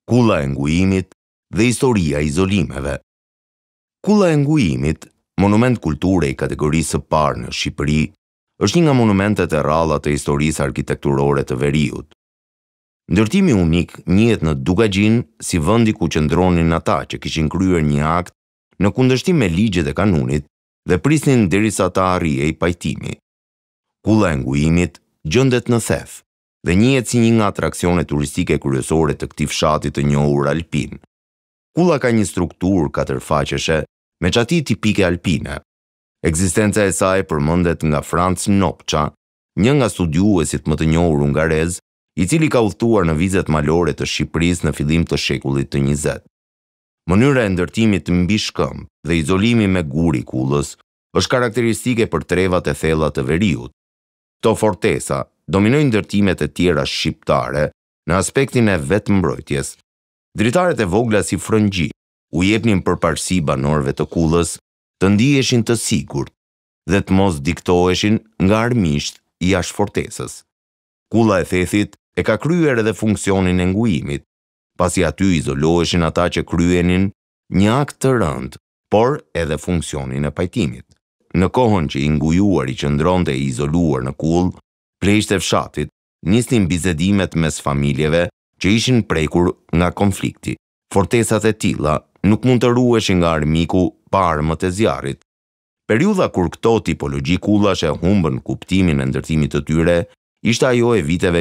Kulla e ngujimit dhe historia e izolimeve. Kulla e ngujimit, monument kulture i kategorisë së parë në Shqipëri, është një nga monumentet e rralla të historisë arkitekturore të veriut. Ndërtimi unik njihet në Dugagjin si vendi ku qëndronin ata që kishin kryer një akt në kundërshtim me ligjet e kanunit dhe prisnin derisa ta arrijej pajtimi. Kulla e ngujimit gjendet në Theth dhe njihet si një nga atraksionet turistike kryesore të këtij fshati të njohur alpin. Kulla ka një strukturë katërfaqeshe me çati tipike alpine. Ekzistenca e saj përmendet nga Franz Nopcsa, një nga studiuesit më të njohur hungarez, i cili ka udhëtuar në vizet malore të Shqipërisë në fillim të shekullit të 20. Mënyra e ndërtimit mbi shkëmb dhe izolimi me gur i kullës është karakteristike për trevat e thella të veriut. Këto fortesa dominojnë ndërtimet e tjera shqiptare në aspektin e vetëmbrojtjes. Dritaret e vogla si frëngji u jepnin përparësi banorëve të kullës të ndiheshin të sigurt dhe të mos diktoheshin nga armiqt jashtë fortesës. Kulla e Thethit e ka kryer edhe funksionin e ngujimit, pasi aty izoloheshin ata që kryenin një akt të rënd, por edhe funksionin e pajtimit. Në kohën që i ngujuar i qëndronte e izoluar në kull, pleqtë e fshatit nisnin bizedimet mes familjeve që ishin prekur nga konflikti. Fortesat e tilla nuk mund të ruheshin nga armiku pa armët e zjarrit. Periudha kur këto tipologji kullash e humbën kuptimin e ndërtimit të tyre ishte ajo e viteve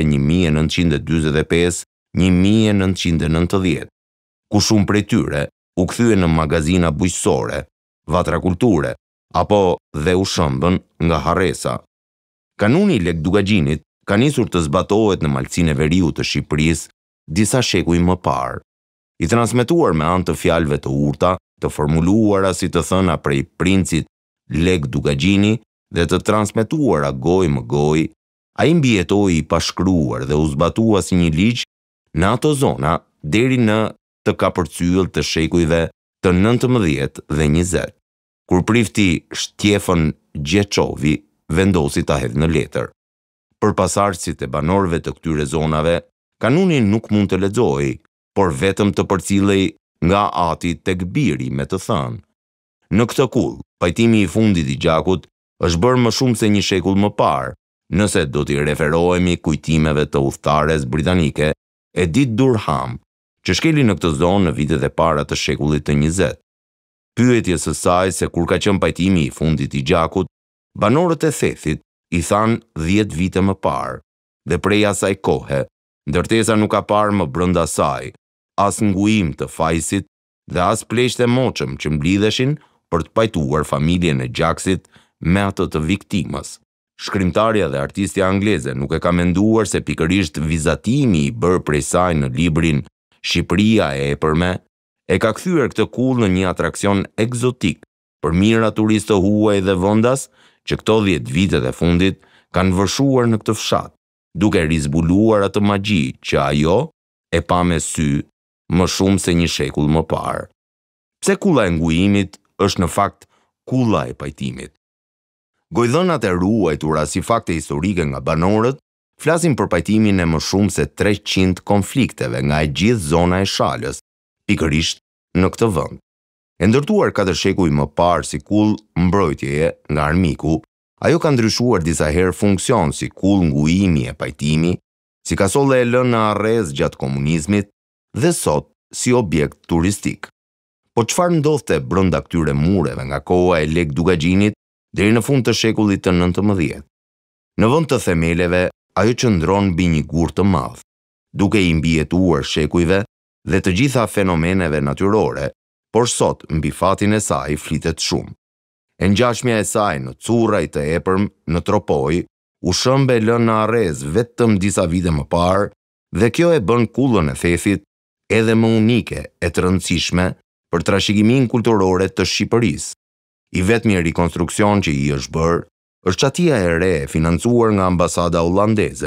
1945-1990, ku shumë prej tyre u kthyen në magazina bujqësore, vatra kulture, apo dhe u shëmbën nga harresa. Kanuni i Lek Dugagjinit ka nisur të zbatohet në malësinë e veriut të Shqipërisë disa shekuj më parë. I transmetuar me anë të fjalëve të urta, të formuluara si të thëna prej princit Lek Dugagjini dhe të transmetuara gojë më gojë, ai mbijetoi i pashkruar dhe u zbatua si një ligj në ato zona deri në të kapërcyll të shekujve të 19 dhe 20, kur prifti Shtjefën Gjeçovi vendosi ta hedhë në letër. Për pasardhësit e banorëve të këtyre zonave, kanuni nuk mund të lexohej, por vetëm të përcillej nga ati tek biri, me të thënë. Në këtë kull, pajtimi i fundit i gjakut është bërë më shumë se një shekull më parë, nëse do t'i referohemi kujtimeve të udhëtares britanike Edith Durham, që shkeli në këtë zonë në vitet e para të shekullit të 20. Pyetjes së saj se kur ka qenë pajtimi i fundit i gjakut, banorët e Thethit i thanë 10 vite më parë, dhe prej asaj kohe, ndërtesa nuk ka parë më brenda saj as ngujim të fajsit dhe as pleqtë e moçëm që mblidheshin për të pajtuar familjen e gjaksit me atë të viktimës. Shkrimtarja dhe artistja angleze nuk e ka menduar se pikërisht vizatimi i bërë prej saj në librin Shqipëria e epërme e ka kthyer këtë kull në një atraksion egzotik për mira turistë të huaj dhe vendas që këto 10 vitet e fundit kanë vërshuar në këtë fshat, duke rizbuluar atë magji që ajo e pa me sy më shumë se një shekull më parë. Pse kulla e ngujimit është në fakt kulla e pajtimit? Gojdhënat e ruajtura si fakte historike nga banorët flasin për pajtimin e më shumë se 300 konflikteve nga e gjithë zona e Shalës, pikërisht në këtë vend. E ndërtuar 4 shekuj më parë si kull mbrojtjeje nga armiku, ajo ka ndryshuar disa herë funksion si kull ngujimi e pajtimi, si kasolle e lënë në arrez gjatë komunizmit dhe sot si objekt turistik. Po çfarë ndodhte brenda këtyre mureve nga koha e Lek Dugagjinit deri në fund të shekullit të 19? Në vend të themeleve, ajo qëndron mbi një gur të madh, duke i mbijetuar shekujve dhe të gjitha fenomeneve natyrore, por sot mbi fatin e saj flitet shumë. E ngjashmja e saj në curraj të epërm në Tropoj u shëmbe lënë në arrez vetëm disa vite më parë dhe kjo e bën kullën e Thethit edhe më unike e të rëndësishme për trashëgiminë kulturore të Shqipërisë. I vetmi rikonstruksion që i është bërë është çatia e re e financuar nga ambasada hollandeze.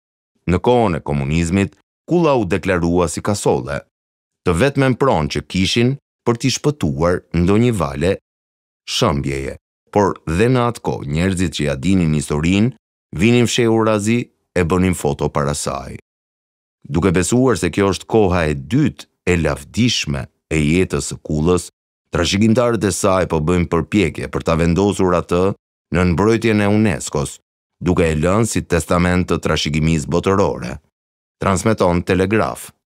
Në kohën e komunizmit, kulla u deklarua si kasolle, të vetmen pronë që kishin për t'i shpëtuar ndonjë vale shëmbjeje, por dhe në atë kohë njerëzit që ja dinin historinë vinin fshehur razi e bënin foto para saj. Duke besuar se kjo është koha e dytë e lavdishme e jetës së kullës, trashëgimtarët e saj po bëjnë përpjekje për ta vendosur atë në mbrojtjen e UNESCO-s, duke e lënë si testament të trashëgimisë botërore. Transmeton Telegraf.